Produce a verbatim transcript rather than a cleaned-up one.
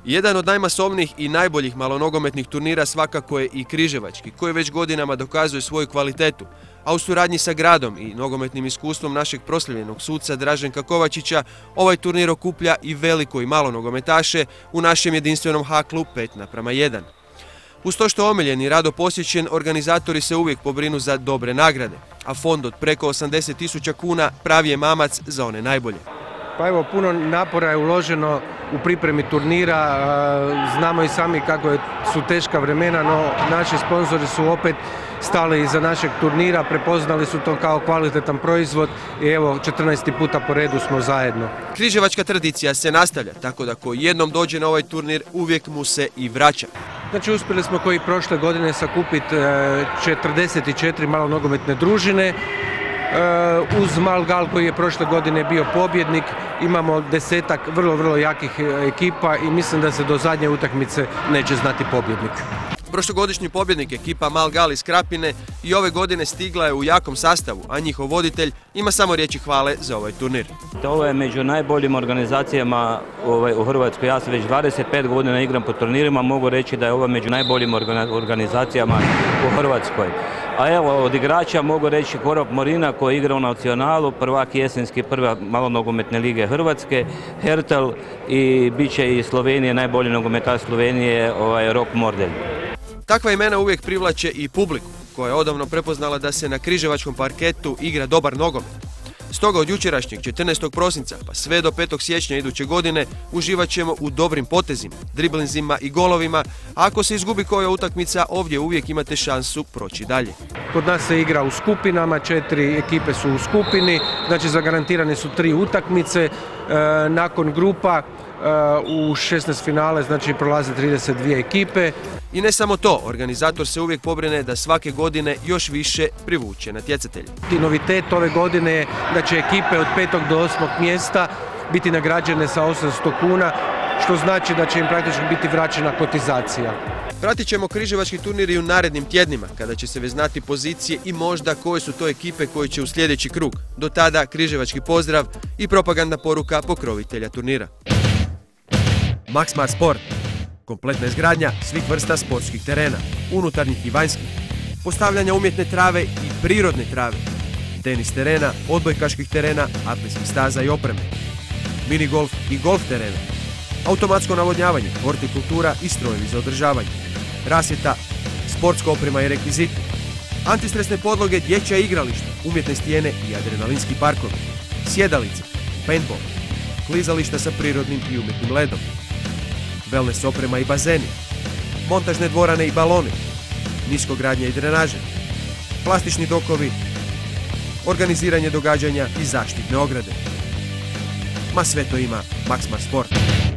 Jedan od najmasovnijih i najboljih malonogometnih turnira svakako je i križevački, koji već godinama dokazuje svoju kvalitetu, a u suradnji sa gradom i nogometnim iskustvom našeg proslavljenog suca Draženka Kovačića, ovaj turnir okuplja i veliko i malo nogometaše u našem jedinstvenom haklu pet naprama jedan. Uz to što omiljen i rado posjećen, organizatori se uvijek pobrinu za dobre nagrade, a fond od preko osamdeset tisuća kuna pravi je mamac za one najbolje. Pa evo, puno napora je uloženo u pripremi turnira, znamo i sami kako su teška vremena, no naši sponzori su opet stali iza našeg turnira, prepoznali su to kao kvalitetan proizvod i evo četrnaesti puta po redu smo zajedno. Križevačka tradicija se nastavlja, tako da ko jednom dođe na ovaj turnir uvijek mu se i vraća. Znači, uspjeli smo koji prošle godine sakupiti četrdeset četiri malonogometne družine. Uz Malgal koji je prošle godine bio pobjednik, imamo desetak vrlo, vrlo jakih ekipa i mislim da se do zadnje utakmice neće znati pobjednik. Prošlogodišnji pobjednik ekipa Malgal iz Krapine i ove godine stigla je u jakom sastavu, a njihov voditelj ima samo riječi hvale za ovaj turnir. Ovo je među najboljim organizacijama u Hrvatskoj. Ja sam već dvadeset pet godina igram po turnirima, mogu reći da je ovo među najboljim organizacijama u Hrvatskoj. A evo, od igrača mogu reći Korop Morina koji igra u Nacionalu, prvak jesenski prve malonogometne lige Hrvatske, Hertel i bit će i Slovenije, najbolji nogometaš Slovenije, ovaj, Rok Mordelj. Takva imena uvijek privlače i publiku, koja je odavno prepoznala da se na križevačkom parketu igra dobar nogomet. Stoga od jučerašnjeg četrnaestog prosinca pa sve do petog siječnja iduće godine uživat ćemo u dobrim potezima, driblinzima i golovima, a ako se izgubi koja utakmica, ovdje uvijek imate šansu proći dalje. Kod nas se igra u skupinama, četiri ekipe su u skupini, znači zagarantirane su tri utakmice, e, nakon grupa u šesnaest finale, znači prolaze trideset dvije ekipe. I ne samo to, organizator se uvijek pobrine da svake godine još više privuče natjecatelje. Novitet ove godine je da će ekipe od petog do osmog mjesta biti nagrađene sa osamsto kuna, što znači da će im praktički biti vraćena kotizacija. Pratit ćemo križevački turnir i u narednim tjednima, kada će se već znati pozicije i možda koje su to ekipe koje će u sljedeći krug. Do tada križevački pozdrav i propagandna poruka pokrovitelja turnira. Maxmar Sport. Kompletna izgradnja svih vrsta sportskih terena, unutarnjih i vanjskih, postavljanja umjetne trave i prirodne trave, tenis terena, odbojkaških terena, atletskih staza i opreme, minigolf i golf terena, automatsko navodnjavanje, hortikultura i strojevi za održavanje, rasvjeta, sportska oprema i rekviziti, antistresne podloge, dječja igrališta, umjetne stijene i adrenalinski parkovi, sjedalice, paintball, klizališta sa prirodnim i umjetnim ledom, wellness oprema i bazeni, montažne dvorane i baloni, niskogradnje i drenaže, plastični dokovi, organiziranje događanja i zaštitne ograde. Ma sve to ima Maxmar Sport.